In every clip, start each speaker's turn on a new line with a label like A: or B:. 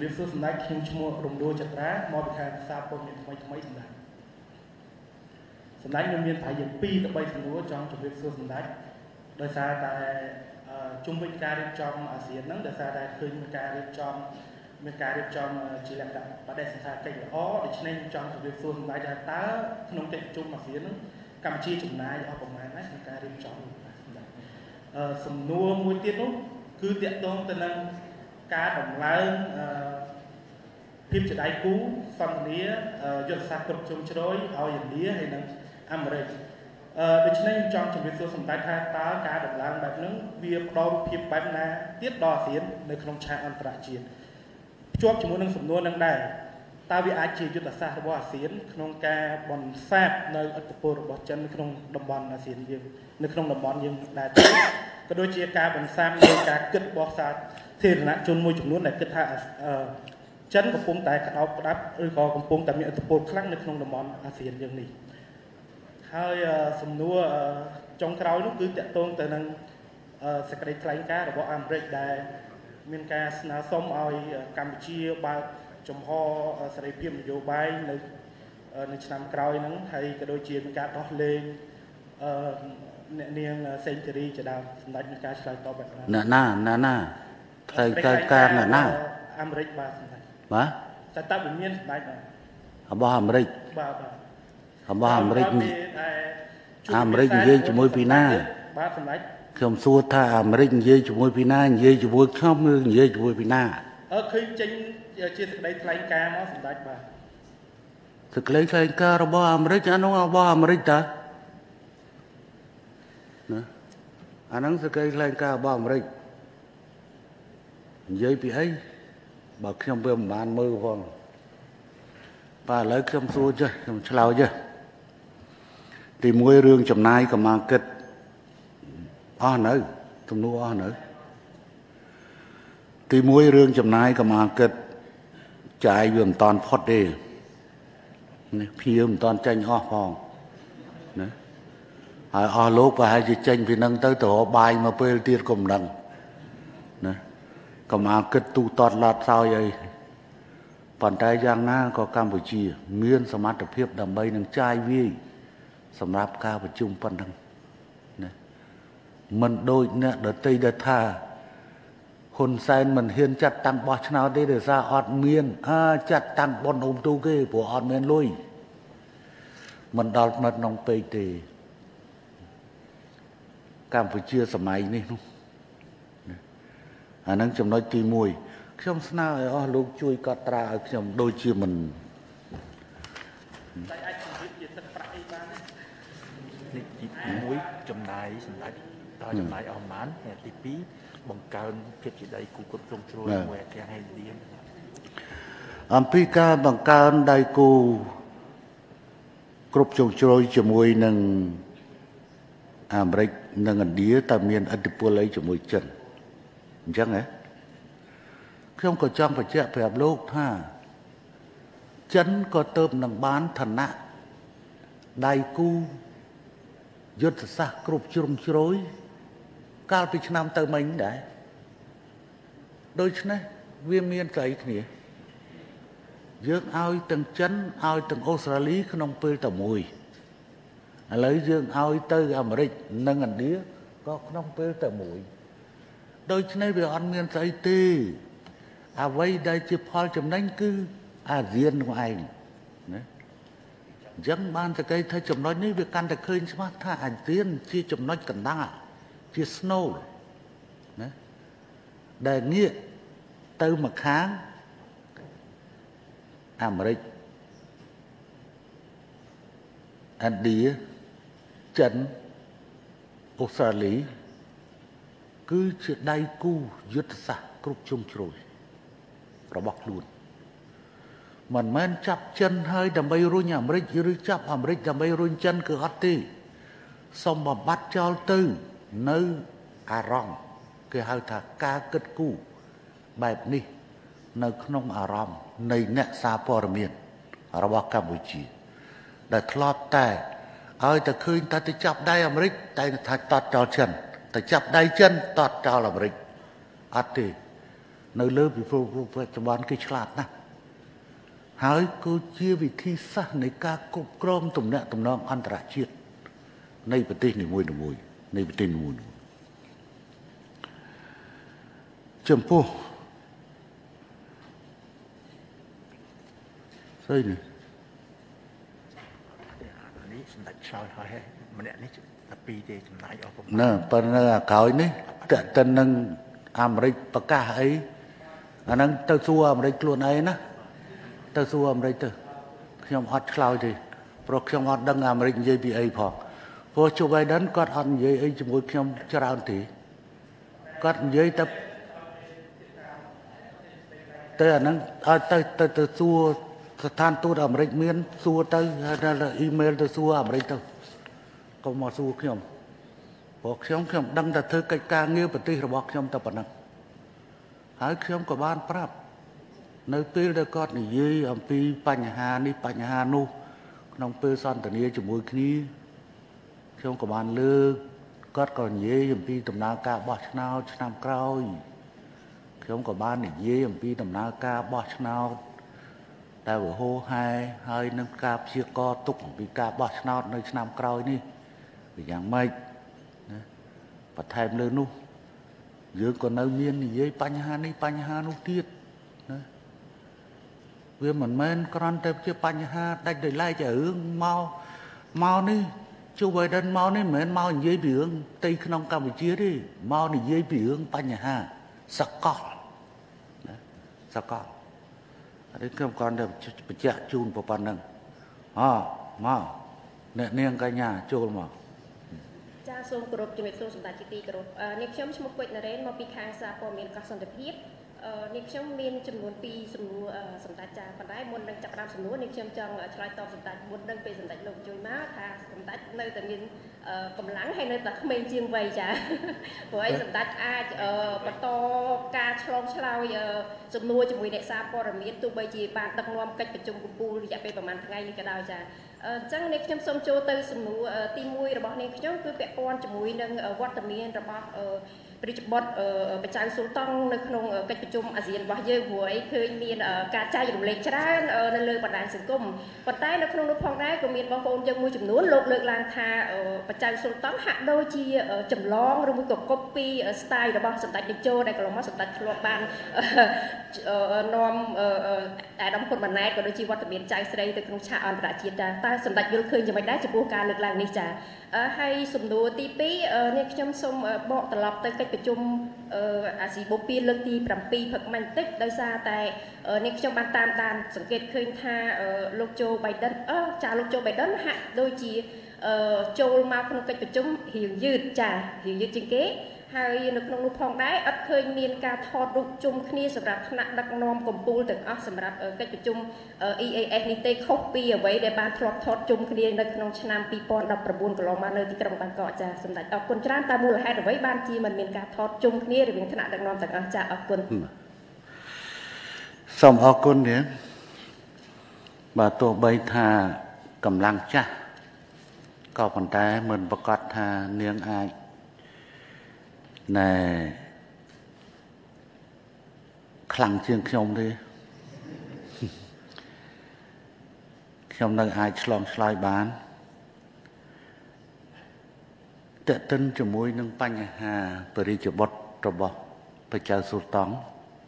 A: việc số sân đáy khi chúng mua đồng đô chặt đá mò bị khai xa bồn miền mấy sân đáy nhân viên phải dùng pi tập bay sân đúa trong việc số sân đáy đời xa tại trung bình ca đi trong ASEAN nắng đời xa tại khơi ca đi trong chỉ là và đây là cái ó để nên trong việc số sân đáy ra tá nông trận trung ASEAN Campuchia chủng này ở vùng này nó ca đi trong sầm nua môi tiết lúc cứ tiện tôn tên là cá đồng láng phim trở đáy cú phần nía dọn sạch cực trong chối ao dần nía hay là Americ để cho nên trong việc số sầm đáy tha tá cá đồng lángแบบนั้นviệc đo phimแบบนั้นtiết đo tiếnในក្នុងឆាកអន្តរជាតិជាប់ជាមួយនឹងសំណួរនឹងដែរតើវាអាចជាយុទ្ធសាស្ត្ររបស់អាស៊ានក្នុងការបនសាបនៅឥទ្ធិពលរបស់ចិននៅក្នុងតំបន់អាស៊ានយើងនៅក្នុងតំបន់យើងដែរក៏ដូចជាការបនសាបនៃការគិតរបស់សាធារណជនមួយចំនួនដែលគិតថាចិនកំពុងតែក្តោបក្តាប់ឬក៏កំពុងតែមានឥទ្ធិពលខ្លាំងនៅក្នុងតំបន់អាស៊ានយើងនេះហើយសំណួរចុងក្រោយនោះគឺតកតងទៅនឹងសេចក្តីថ្លែងការណ៍របស់អាមេរិកដែលមានការស្នើសុំឲ្យកម្ពុជាបើកចំហសេរីភាពនយោបាយនៅឆ្នាំក្រោយហ្នឹងហើយក៏ដូចជាមានការដោះលែងអ្នកនាងសេងធារីជាដើមសម្ដេចមានការឆ្លើយតបបែបណាណាថ្លែងការណ៍ណាអាមេរិកបាទសម្ដេចបាទតើវាមានសម្ដេចបាទរបស់អាមេរិកបាទរបស់អាមេរិកនិយាយជាមួយពីណាបាទសម្ដេចខ្ញុំសួរថាអាមេរិកនិយាយជាមួយពីណានិយាយជាមួយខ្ញុំឬនិយាយជាមួយពីណាឃើញចេញជាសេចក្តីថ្លែងការណ៍មកសម្ដេចបាទសេចក្តីថ្លែងការណ៍របស់អាមេរិកអានោះរបស់អាមេរិកតើណាអាហ្នឹងសេចក្តីថ្លែងការណ៍របស់អាមេរិកនិយាយពីអីបើខ្ញុំវាមិនបានមើលផងបាទឥឡូវខ្ញុំសួរចេះខ្ញុំឆ្លើយចេះទីមួយរឿងចំណាយកម្មាគិតអស់នៅទំនួលអស់នៅទីមួយរឿងចំណាយកម្មាគិតចាយវាមិនតាន់ផុតទេនេះភៀវមិនតាន់ចេញអស់ផងណាហើយអស់លោកប្រហែលជាចេញពីនឹងទៅរកបាយមកពេលទៀតក៏មិនដឹងណាកម្មាគិតទូតតឡាត់សោយអីប៉ុន្តែយ៉ាងណាក៏កម្ពុជាមានសមត្ថភាពដើម្បីនឹងចាយវាយសម្រាប់ការប្រជុំប៉ុណ្ណឹងណាមិនដូចអ្នកដទៃដែលថាហ៊ុនសែនមិនហ៊ានចាត់តាំងបោះឆ្នោតទេដោយសារអត់មានចាត់តាំងបនអ៊ុំទូគេព្រោះអត់មានលុយមិនដល់ផ្នែកក្នុងពេកទេកម្ពុជាសម័យនេះនោះអាហ្នឹងចំណុចទី1ខ្ញុំស្នើឲ្យអស់លោកជួយកត់ត្រាឲ្យខ្ញុំដូចជាមិនតែអាចជម្រាបជាទឹកប្រាក់អីបាននេះទី1ចំណាយសម្ដេចដល់ចំណាយអស់ប៉ុន្មានទី2បង្កើនភាពជាដៃគូគ្រប់គ្រងជ្រុលមួយអាទាំងឯងលៀនអំពីការបង្កើនដៃគូគ្រប់ជ្រុងជ្រោយជាមួយនឹងអាមេរិកនិងឥណ្ឌាតើមានឥទ្ធិពលអីជាមួយចិនអញ្ចឹងហ៎ខ្ញុំក៏ចង់បញ្ជាក់ប្រាប់លោកថាចិនក៏ទៅនឹងបានឋានៈដៃគូយុទ្ធសាស្ត្រគ្រប់ជ្រុងជ្រោយកាលពីឆ្នាំទៅមិញដែរដូច្នេះវាមានស្អីគ្នាយើងឲ្យទាំងចិនឲ្យទាំងអូស្ត្រាលីក្នុងពេលតែមួយឥឡូវយើងឲ្យទៅអាមេរិកនិងឥណ្ឌាក៏ក្នុងពេលតែមួយដូច្នេះវាអត់មានស្អីទេអ្វីដែលជាផលចំណេញគឺអាស៊ាននោះឯងណាអញ្ចឹងបានតែគេថាចំណុចនេះវាកាន់តែឃើញច្បាស់ថាអាស៊ានជាចំណុចកណ្ដាលជាស្នូលណាដែលងាកទៅមកខាងអាមេរិកឥណ្ឌាចិនអូស្ត្រាលីគឺជាដៃគូយុទ្ធសាស្ត្រគ្រប់ជ្រុងជ្រោយរបស់ខ្លួនមិនមែនចាប់ចិនហើយដើម្បីរុញអាមេរិកឬចាប់អាមេរិកដើម្បីរុញចិនគឺអត់ទេសូមបំបត្តិចោលទៅនៅអារម្មណ៍គេហៅថាការគិតគូរបែបនេះនៅក្នុងអារម្មណ៍នៃអ្នកសារព័ត៌មានរបស់កម្ពុជាដែលធ្លាប់តែឲ្យតែឃើញតែទៅចាប់ដៃអាមេរិកតែថាតតចោលចិនតែចាប់ដៃចិនតតចោលអាមេរិកអត់ទេ
B: nơi lớp vì phụ trong bọn cái chặt nè hỏi cô chia vị thi sátในការគ្រប់គ្រងទំនាក់ទំនងអន្តរជាតិនៃប្រទេសនីមួយៗនៃប្រទេសនីមួយៗចំពោះស្អីនេះនេះសម្ដេចឆ្លើយហើយម្នាក់នេះតែពីរទេចំណាយអស់ប្រមាណណាប៉ុន្តែក្រោយនេះតើទៅនឹងអាមេរិកប្រកាសអីអាហ្នឹងទៅសួរអាមេរិកខ្លួនឯងណាទៅសួរអាមេរិកទៅខ្ញុំអត់ឆ្លើយទេព្រោះខ្ញុំអត់ដឹងអាមេរិកនិយាយពីអីផងព្រោះជូបៃដិនគាត់អត់និយាយអីជាមួយខ្ញុំច្រើនទេគាត់និយាយទៅអាហ្នឹងឲ្យទៅសួរស្ថានទូតអាមេរិកមានសួរទៅអ៊ីមែលទៅសួរអាមេរិកទៅកុំមកសួរខ្ញុំព្រោះខ្ញុំដឹងតែធ្វើកិច្ចការងារប្រទេសរបស់ខ្ញុំតែប៉ុណ្ណឹងហើយខ្ញុំក៏បានប្រាប់នៅពេលដែលគាត់និយាយអំពីបញ្ហានេះបញ្ហានោះក្នុងពេលសន្ទនាជាមួយគ្នាខ្ញុំក៏បានលើកគាត់ក៏និយាយអំពីដំណើរការបោះឆ្នោតឆ្នាំក្រោយខ្ញុំក៏បាននិយាយអំពីដំណើរការបោះឆ្នោតដែលវហោហែហើយនឹងការព្យាករទុកអំពីការបោះឆ្នោតនៅឆ្នាំក្រោយនេះវាយ៉ាងម៉េចណាបន្ថែមលើនោះយើងក៏នៅមាននិយាយបញ្ហានេះបញ្ហានោះទៀតណាវាមិនមែនគ្រាន់តែជាបញ្ហាដាច់ដោយឡែករឿងមកនេះជួបឲ្យដល់មកនេះមិនមែនមកនិយាយពីរឿងផ្ទៃក្នុងកម្ពុជាទេមកនិយាយពីរឿងបញ្ហាសកលណាសកលហើយខ្ញុំគ្រាន់តែបញ្ជាក់ជូនប៉ុណ្ណឹងមកអ្នកនាងកញ្ញាចូលមក
C: ចាសូមគោរពជំរាបសួរសម្ដេចជាទីគោរពនេះខ្ញុំឈ្មោះគុជនរ៉េនមកពីខាងសារព័ត៌មានកសន្តិភាពនេះខ្ញុំមានចំនួន2សំណួរសម្ដេចចាប៉ុន្តែមុននឹងចាប់ផ្ដើមសំណួរនេះខ្ញុំចង់ឆ្លើយតបសម្ដេចមុននឹងពេលសម្ដេចលោកជួយមកថាសម្ដេចនៅតែមានកម្លាំងហើយនៅតែក្មេងជាងវ័យចាព្រោះឯសម្ដេចអាចបន្តការឆ្លងឆ្លើយសំណួរជាមួយអ្នកសារព័ត៌មានទោះបីជាបានដឹកនាំកិច្ចប្រជុំកំពូលរយៈពេលប្រហែលថ្ងៃនេះក៏ដោយចាអញ្ចឹងនេះខ្ញុំសូមចូលទៅសំណួរទី1របស់នេះខ្ញុំគឺពាក់ព័ន្ធជាមួយនឹងវត្តមានរបស់ព្រះរាជបុត្របច្ចៅស៊ុលតង់នៅក្នុងកិច្ចប្រជុំអាស៊ានរបស់យើងព្រោះអីឃើញមានការចែករំលែកច្រើននៅលើបណ្ដាញសង្គមប៉ុន្តែនៅក្នុងនោះផងដែរក៏មានបងប្អូនយើងមួយចំនួនលោកលើកឡើងថាបច្ចៅស៊ុលតង់ហាក់ដូចជាចម្លងឬមួយក៏ copy style របស់សម្ដេចតេជោដែលកន្លងមកសម្ដេចធ្លាប់បាននាំអាដាមហ៊ុនម៉ាណែតក៏ដូចជាវត្តមានចៅស្រីទៅក្នុងឆាកអន្តរជាតិតែសម្ដេចយល់ឃើញយ៉ាងម៉េចដែរចំពោះការលើកឡើងនេះចាហើយសំណួរទី2នេះខ្ញុំសូមបកត្រឡប់ទៅកិច្ចប្រជុំអាស៊ីបូព៌ាលើកទី7ព្រឹកមិញបន្តិចដោយសារតែនេះខ្ញុំបានតាមដានសង្កេតឃើញថាលោកโจ Biden លោកโจ Biden ហាក់ដូចជាចូលមកក្នុងកិច្ចប្រជុំរៀងយឺតចារៀងយឺតជាងគេហើយនៅក្នុងនោះផងដែរអត់ឃើញមានការថតរូបជុំគ្នាសម្រាប់ថ្នាក់ដឹកនាំកម្ពុជាទាំងអស់សម្រាប់កិច្ចប្រជុំ EAS នេះទេខុសពីអ្វីដែលបានធ្លាប់ថតជុំគ្នានៅក្នុងឆ្នាំ2019កន្លងមកនៅទីក្រុងបាងកកចាសម្ដេចអរគុណច្រើនតើមូលហេតុអ្វីបានជាមិនមានការថតជុំគ្នារវាងថ្នាក់ដឹកនាំទាំងអស់ចាអរគុណ
B: សូមអរគុណនាងបាទទោះបីថាកម្លាំងចាស់ក៏ប៉ុន្តែមិនប្រកាសថានាងអាចណែខ្លាំងជាងខ្ញុំទេខ្ញុំនៅអាចឆ្លងឆ្លើយបានតេតិនជាមួយនឹងបញ្ហាបរិយាបុត្ររបស់ព្រះចៅស៊ុលតង់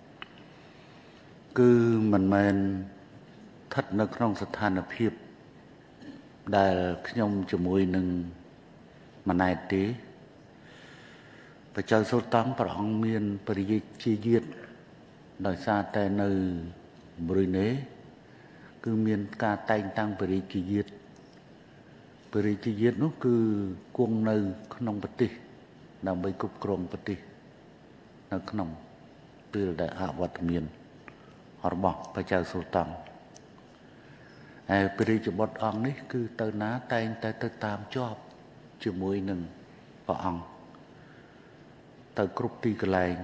B: គឺមិនមែនស្ថិតនៅក្នុងស្ថានភាពដែលខ្ញុំជាមួយនឹងម៉ាណែតទេព្រះចៅស៊ុលតង់ព្រះអង្គមានពរិយាជាយាតដោយសារតែនៅប្រ៊ុយណេគឺមានការតែងតាំងពរិយាជាយាតនោះគឺគង់នៅក្នុងប្រទេសដើម្បីគ្រប់គ្រងប្រទេសនៅក្នុងពេលដែលអវត្តមានរបស់ព្រះចៅស៊ុលតង់ហើយព្រះរាជបុត្រអង្គនេះគឺទៅណាតែងតែទៅតាមជាប់ជាមួយនឹងព្រះអង្គទៅគ្រប់ទីកន្លែង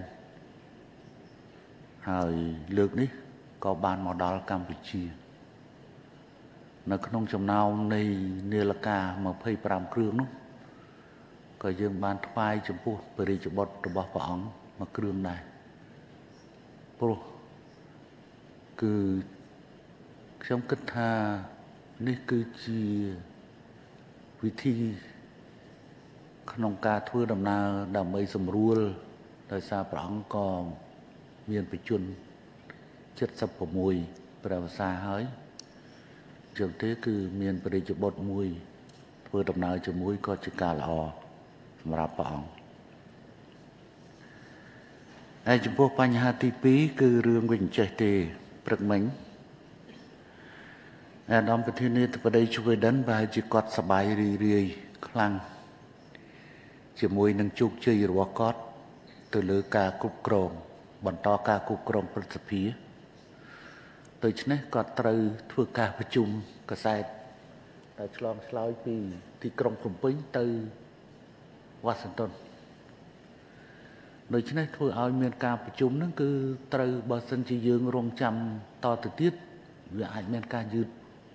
B: ហើយលើកនេះក៏បានមកដល់កម្ពុជានៅក្នុងចំណោមនៃនាឡិកា25គ្រឿងនោះក៏យើងបានថ្វាយចំពោះព្រះរាជបុត្ររបស់ព្រះអង្គមួយគ្រឿងដែរព្រោះគឺខ្ញុំគិតថានេះគឺជាវិធីក្នុងការធ្វើដំណើរដើម្បីសម្រួលដោយសារព្រះអង្គក៏មានបជន76ព្រះវស្សាហើយចឹងទេគឺមានបរិយាបុត្រមួយធ្វើដំណើរជាមួយក៏ជាការល្អសម្រាប់ព្រះអង្គហើយចំពោះបញ្ហាទី2គឺរឿងវិញចេះទេព្រឹកមិញអាដាមប្រធានាធិបតី Sweden ប្រហែលជាគាត់សប្បាយរីរាយខ្លាំងជាមួយនឹងជោគជ័យរបស់គាត់ទៅលើការគ្រប់គ្រងបន្តការគ្រប់គ្រងព្រឹទ្ធសភាដូច្នេះគាត់ត្រូវធ្វើការប្រជុំកាសែតដែលឆ្លងឆ្លើយពីទីក្រុងភ្នំពេញទៅវ៉ាស៊ីនតោនដូច្នេះធ្វើឲ្យមានការប្រជុំហ្នឹងគឺត្រូវបើសិនជាយើងរងចាំតទៅទៀតវាអាចមានការយឺត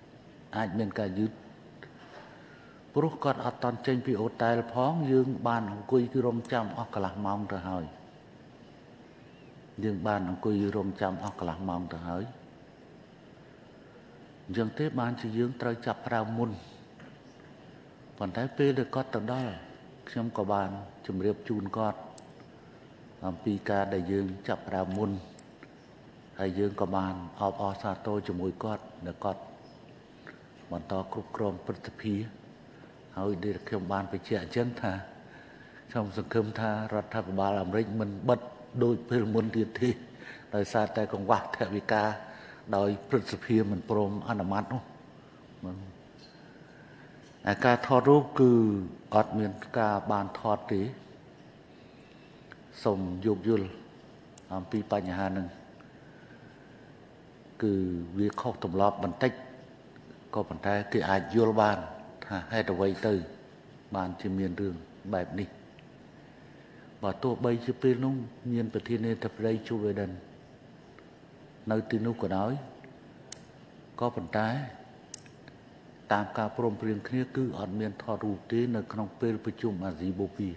B: ព្រោះគាត់អត់តន់ចេញពីអូតែលផងយើងបានអង្គុយគឺរងចាំអស់កន្លះម៉ោងទៅហើយអញ្ចឹងទេបានជាយើងត្រូវចាប់ផ្ដើមមុនប៉ុន្តែពេលដែលគាត់ទៅដល់ខ្ញុំក៏បានជម្រាបជូនគាត់អំពីការដែលយើងចាប់ផ្ដើមមុនហើយយើងក៏បានអបអរសាទរជាមួយគាត់ដែលគាត់បន្តគ្រប់គ្រងព្រឹទ្ធសភាហើយដែលខ្ញុំបានបញ្ជាក់អញ្ចឹងថាខ្ញុំសង្ឃឹមថារដ្ឋាភិបាលអាមេរិកមិនបិទដូចពេលមុនទៀតទេដោយសារតែកង្វះថវិកាដោយព្រឹទ្ធសភាមិនព្រមអនុម័តនោះហើយការថតរូបគឺអត់មានការបានថតទេសូមយោគយល់អំពីបញ្ហាហ្នឹងគឺវាខុសទម្លាប់បន្តិចក៏ប៉ុន្តែគេអាចយល់បានថាហេតុអ្វីទៅបានជាមានរឿងបែបនេះបើទោះបីជាពេលនោះមានប្រធានាធិបតី Joe Biden នៅទីនោះក៏ដោយក៏ប៉ុន្តែតាមការព្រមព្រៀងគ្នាគឺអត់មានថតរូបទេនៅក្នុងពេលប្រជុំអាស៊ីបូព៌ា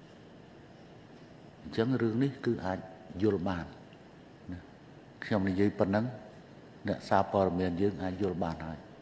B: អញ្ចឹងរឿងនេះគឺអាចយល់បានខ្ញុំនិយាយប៉ុណ្ណឹងអ្នកសារព័ត៌មានយើងអាចយល់បានហើយ